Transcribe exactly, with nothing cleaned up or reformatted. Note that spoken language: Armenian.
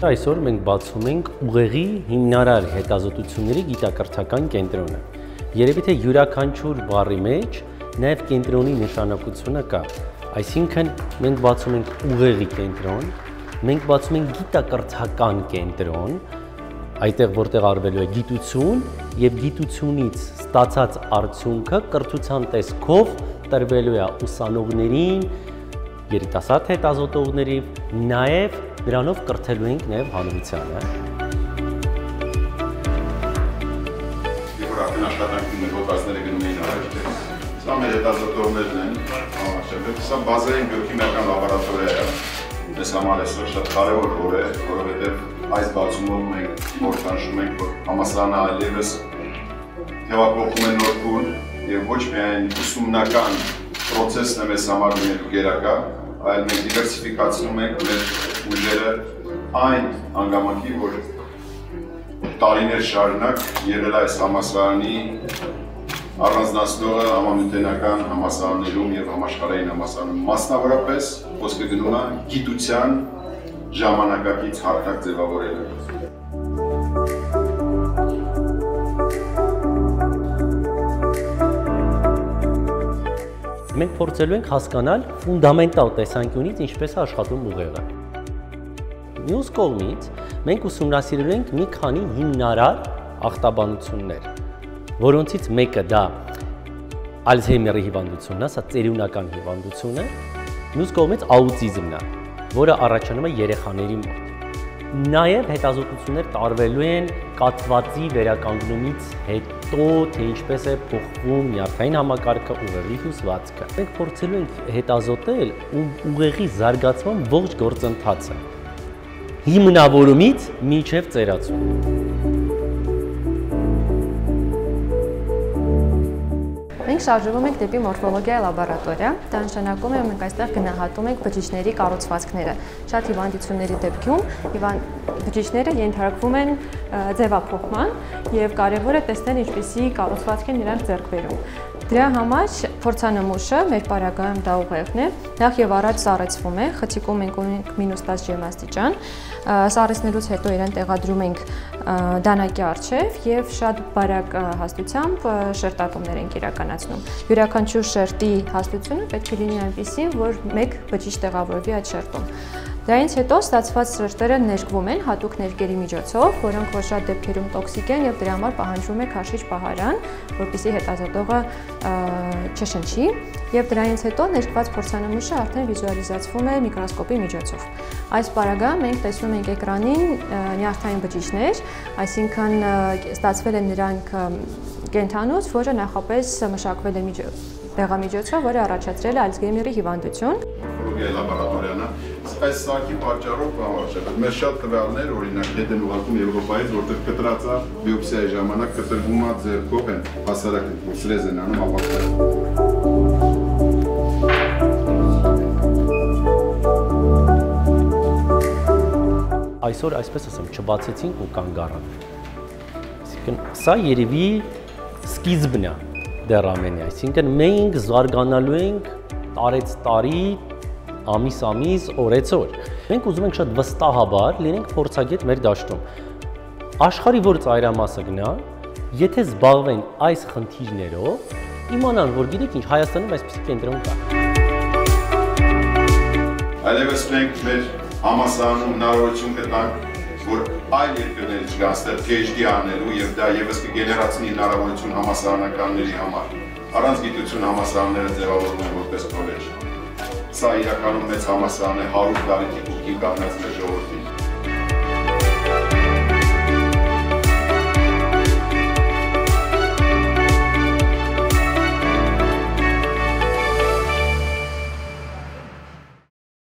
Այսօր մենք բացում ենք ուղեղի հիմնարար հետազոտությունների գիտակրթական կենտրոնը։ Երևի թե յուրաքանչյուր բառի մեջ նաև կենտրոնի նշանակությունը կա։ Այսինքն մենք բացում ենք ուղեղի կենտրոն, մենք բացում ենք գիտակրթական կենտրոն, այդտեղ որտեղ արվելու է գիտություն եւ գիտությունից ստացած արդյունքը կրթության տեսքով տրվելու է ուսանողներին, երիտասարդ հետազոտողներին, նաև դրանով կրթելու ենք նաև հանրությանը։ Եվ արդեն աշխատանքին մեր հոդվածները գնում էին առաջ, սա մեր հետազոտողներն են, սա բազային բիոքիմիական լաբորատորիա է, մեզ համար այսօր շատ կարևոր օր է, որովհետև այս բացումով մենք որոշում ենք, որ համալսարանը այլևս թևակողում է նոր փուլ եւ ոչ միայն ուսումնական process-ն է մեզ համար լինելու գերակա, այլ մենք դիվերսիֆիկացնում ենք մեր ուժերը այն հանգամանքի, որ տարիներ շարունակ եղել այս համալսարանի առանձնացնողը համամիութենական համալսարաններում եւ համաշխարհային համալսարանում, մասնավորապես խոսքը գնում է գիտության ժամանակակից հարթակ ձևավորելու։ Մենք փորձելու ենք հասկանալ ֆունդամենտալ տեսանկյունից ինչպես է աշխատում ուղեղը։ Մյուս կողմից մենք ուսումնասիրելու ենք մի քանի հիմնարար ախտաբանություններ, որոնցից մեկը դա Ալցհեյմերի հիվանդությունն է, սա ծերունական հիվանդություն է, մյուս կողմից աուտիզմն է, որը առաջանում է երեխաների մոտ։ Նաև հետազոտություններ տարվելու են կաթվածի վերականգնումից հետո, թե ինչպես է փոխվում նյարդային համակարգը, ուղեղի հյուսվածքը։ Մենք փորձելու ենք հետազոտել ուղեղի զարգացման ողջ գործընթացը, հիմնավորումից մինչև ծերացում։ Մենք շարժվում ենք դեպի մորֆոլոգիայի լաբորատորիա, դա նշանակում է, որ մենք այստեղ գնահատում ենք բջիջների կառուցվածքները։ Շատ հիվանդությունների դեպքում բջիջները ենթարկվում են ձևափոխման եւ կարեւոր է տեսնել ինչպիսի կառուցվածք են նրանք ձեռք բերում։ Դրա համար փորձանմուշը մեր պարագայում դա ուղեղն է, նախ եւ առաջ սառեցվում է, խցիկում ենք ունենք մինուս դաս ջերմաստիճան, սառեցնելուց հետո իրեն տեղադրում ենք դանակի առջև եւ շատ բարակ հաստությամբ շերտատումներ ենք իրականացնում։ Յուրաքանչյուր շերտի հաստությունը պետք է լինի այնպիսի, որ մեկ բջիջ տեղավորվի այդ շերտում։ Դրանից հետո ստացված շերտերը ներկվում են հատուկ ներկերի միջոցով, որոնք որ շատ դեպքերում տոքսիկ են եւ դրա համար պահանջվում է քաշիչ պահարան, որպեսզի հետազոտողը չշնչի, եւ դրանից հետո ներկված փորձանմուշը արդեն վիզուալիզացվում է միկրոսկոպի միջոցով։ Այս պարագայում մենք տեսնում ենք էկրանին նյարդային բջիջներ, այսինքն ստացվել են նրանք կենդանուց, որը նախապես մշակվել է դեղամիջոցով, որը առաջացրել է Ալցհեյմերի հիվանդություն։ Լաբորատորիան է, այս սարքի պատճառով մեր շատ տվյալներ, օրինակ, հետ են ուղարկում Եվրոպայից, որտեղ կտրած է բիոպսիայի ժամանակ կտրվում է ձեռքով են հասարակ սրեզ են անում ապակները։ Այսօր, այսպես ասեմ, չբացեցինք ու կանգ առան։ Այսինքն, սա երևի սկիզբն է դեռ ամենի, այսինքն մենք զարգանալու ենք տարեց տարի, ամիս ամիս, օրեց օր։ Մենք ուզում ենք շատ վստահաբար լինենք փորձագետ մեր դաշտում։ Աշխարհի որ ծայրամասը գնա, եթե զբաղվեն այս խնդիրներով, իմանան, որ գիտեք ինչ, Հայաստանում այսպիսի կենտրոն կա։ Այլևս մենք մեր համալսարանում հնարավորություն կտանք, որ այլ երկրներից գան ստեղ PhD անելու եւ դա եւս կգեներացնի հնարավորություն համալսարանականների համար։ Առանց գիտություն համալսարանները ձևավորվում են որպես քոլեջ։ Սա իրականում մեծ համալսարան է հարյուր տարի տիկուկին կանգնած մեր ժողովրդին։